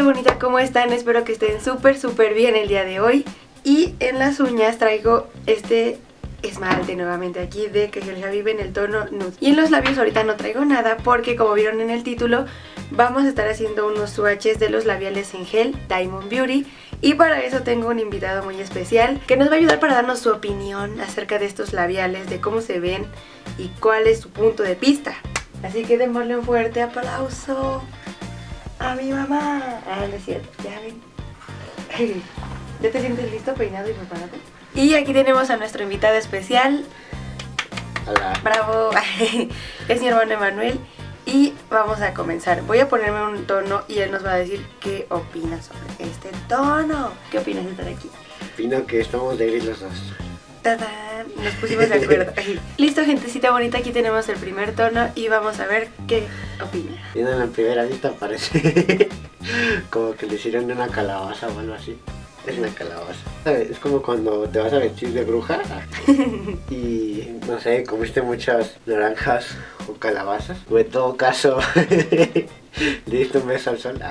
bonita, ¿cómo están? Espero que estén súper bien el día de hoy. Y en las uñas traigo este esmalte nuevamente aquí de Que Gel Javive en el tono nude. Y en los labios ahorita no traigo nada porque, como vieron en el título, vamos a estar haciendo unos swatches de los labiales en gel Diamond Beauty. Y para eso tengo un invitado muy especial que nos va a ayudar para darnos su opinión acerca de estos labiales, de cómo se ven y cuál es su punto de vista. Así que démosle un fuerte aplauso a mi mamá. Ah, no es cierto, ya ven. ¿Ya te sientes listo, peinado y preparado? Y aquí tenemos a nuestro invitado especial. Hola. Bravo. Es mi hermano Emanuel. Y vamos a comenzar. Voy a ponerme un tono y él nos va a decir qué opina sobre este tono. ¿Qué opinas de estar aquí? Opino que estamos de gris los dos. ¡Tadán! Nos pusimos de acuerdo. Listo, gentecita bonita, aquí tenemos el primer tono y vamos a ver qué opina. Viendo en la primera vista parece como que le hicieron una calabaza o algo así. Es una calabaza. ¿Sabes? Es como cuando te vas a vestir de bruja y, no sé, comiste muchas naranjas o calabazas. O en todo caso, le diste un beso al sol.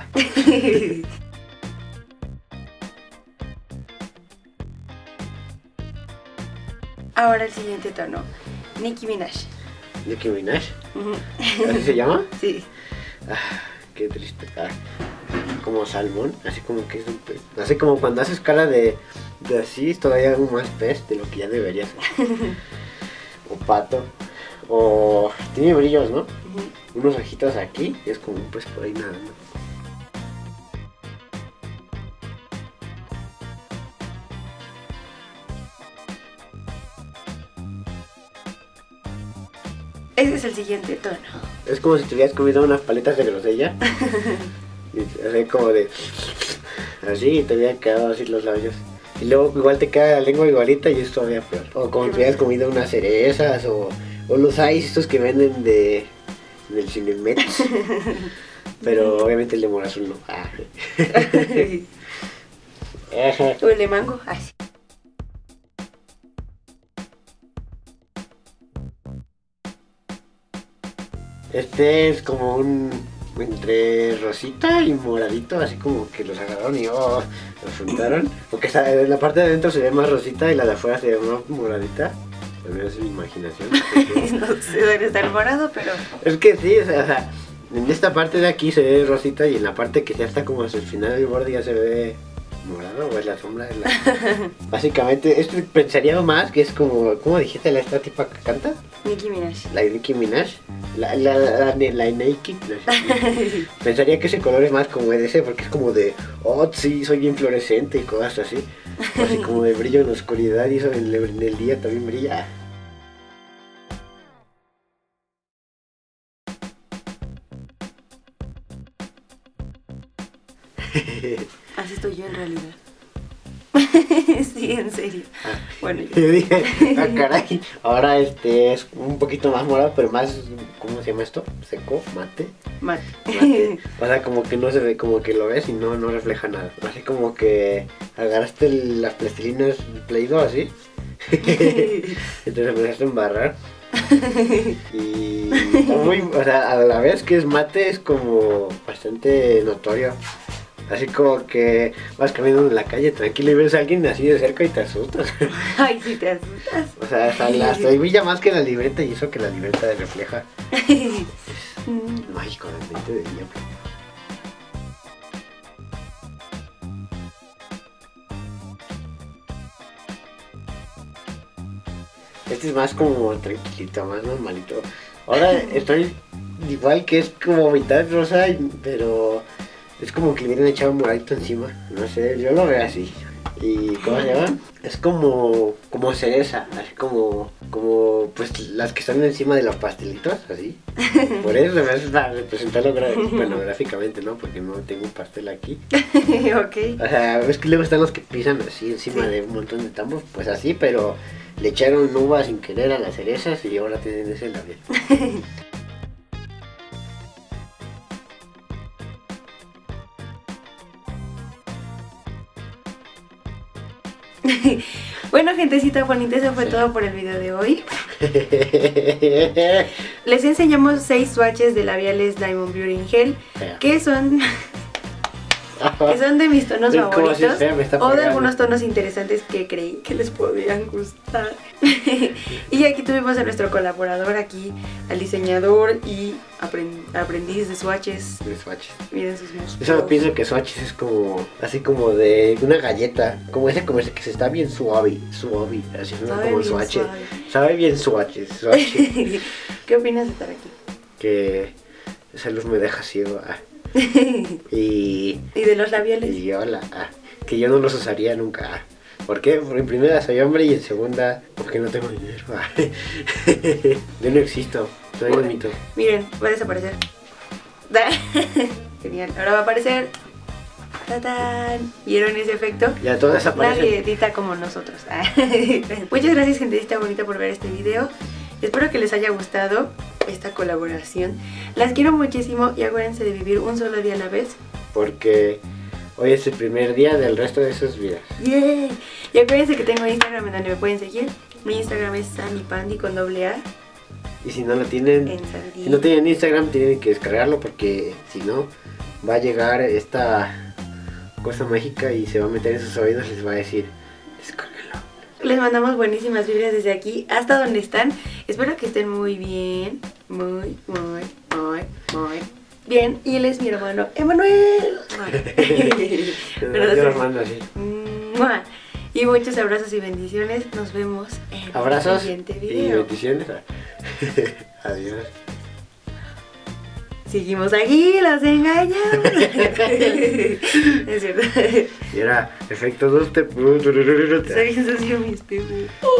Ahora el siguiente tono. Nicki Minaj. ¿Nicki Minaj? ¿Así se llama? Sí. Qué triste. Como salmón, así como que es un pez. Así como cuando haces cara de así, es todavía algo más pez de lo que ya debería ser. O pato. O tiene brillos, ¿no? Unos ojitos aquí y es como un pez por ahí nadando. Ese es el siguiente tono. Es como si te hubieras comido unas paletas de grosella. Y así como de... Así y te hubieran quedado así los labios. Y luego igual te queda la lengua igualita y es todavía peor. O como si hubieras comido unas cerezas o los ice estos que venden del Cinemex. Pero obviamente el de morazul no. O el de mango. Así. Este es como un... entre rosita y moradito, así como que los agarraron y los juntaron. Porque en la parte de adentro se ve más rosita y la de afuera se ve más moradita. Al menos es mi imaginación. No sé dónde está el morado, pero... Es que sí, o sea, en esta parte de aquí se ve rosita y en la parte que ya está como hacia el final del borde ya se ve morado, o es la sombra. Básicamente, esto pensaría más que es como... ¿Cómo dijiste esta tipa que canta? Nicki Minaj. La Nicki Minaj. La Nike. Pensaría que ese color es más como de ese porque es como de... Oh, sí, soy bien fluorescente y cosas así. Así como de brillo en la oscuridad y eso en el día también brilla. Así estoy yo en realidad. Sí, en serio. Bueno, yo dije, caray. Ahora es un poquito más morado, pero más, ¿cómo se llama esto? Seco, mate. O sea, como que no se ve, como que lo ves y no refleja nada. Así como que agarraste las plastilinas Play-Doh así. Entonces empezaste a embarrar. Y muy, o sea, a la vez que es mate es como bastante notorio. Así como que vas caminando en la calle tranquilo y ves a alguien así de cerca y te asustas. Ay, sí te asustas. O sea, hasta ahí brilla más que la libreta y eso que la libreta refleja. Es mágico el mente de día. Este es más como tranquilito, más normalito. Ahora estoy igual que es como mitad rosa, pero... es como que le hubieran echado un moradito encima. No sé, yo lo veo así. ¿Y cómo se llama? Es como cereza, así como pues las que están encima de los pastelitos, así. Por eso me hace para representarlo gráficamente, ¿no? Porque no tengo un pastel aquí. Ok. O sea, ves que luego están los que pisan así encima de un montón de tambos, pues así, pero le echaron uva sin querer a las cerezas y ahora tienen ese labial. Bueno, gentecita bonita, eso fue todo por el video de hoy. Les enseñamos 6 swatches de labiales Diamond Beauty en gel, que son... que son de mis tonos Es como si favoritos fea me está o de pegando. algunos tonos interesantes que creí que les podían gustar. Y aquí tuvimos a nuestro colaborador aquí, al diseñador y aprendiz de swatches. De swatches. Miren sus músculos. Yo solo pienso que swatches es como, así como de una galleta, como ese que se está bien suave, así no Sabe como bien swatches. suave. Sabe bien swatches. ¿Qué opinas de estar aquí? Que esa luz me deja ciego. Y ¿Y de los labiales? Y hola, que yo no los usaría nunca. ¿Por qué? Porque en primera soy hombre y en segunda porque no tengo dinero. Yo no existo, soy un mito. Miren, va a desaparecer. Genial, ahora va a aparecer. ¡Tatán! ¿Vieron ese efecto? Ya todo desaparece. Nadie edita como nosotros. Muchas gracias, gentecita bonita, por ver este video. Espero que les haya gustado esta colaboración. Las quiero muchísimo y acuérdense de vivir un solo día a la vez. Porque hoy es el primer día del resto de sus vidas. ¡Yay! Y acuérdense que tengo Instagram en donde me pueden seguir. Mi Instagram es SandyPandy con doble A. Y si no lo tienen, si no tienen Instagram, tienen que descargarlo porque si no, va a llegar esta cosa mágica y se va a meter en sus oídos y les va a decir, descárguenlo. Les mandamos buenísimas vibras desde aquí hasta donde están. Espero que estén muy bien. Muy bien. Y él es mi hermano Emanuel. Yo los mando así. Y muchos abrazos y bendiciones. Nos vemos en Abrazos el siguiente y video. bendiciones. Adiós. Seguimos aquí, los engañamos. Es cierto. Y era efecto 2 te... Se bien sucio mis pies.